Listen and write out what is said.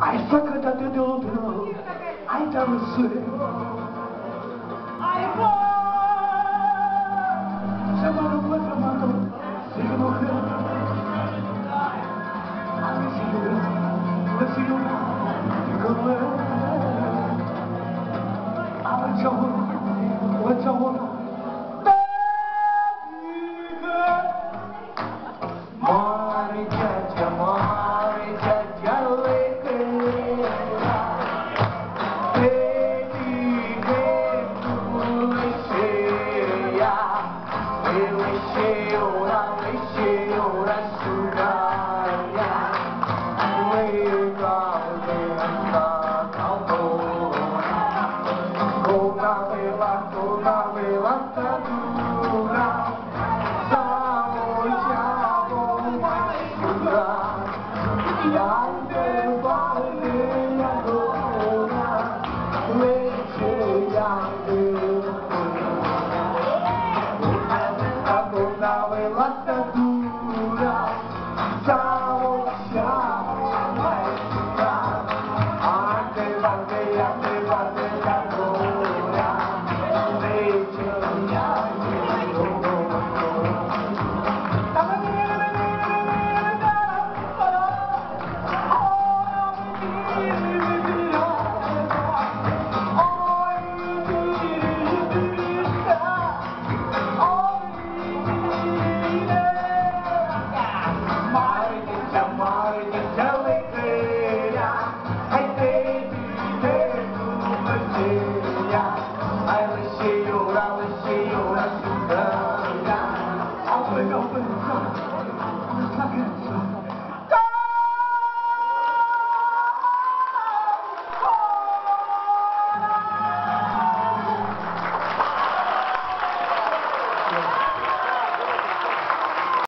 Ai sacata de dobro, ai dansure. Ai va, se mano fue tramando, sigue mujer. A mi signora, come wacawala, mari jaja leke. Now we let the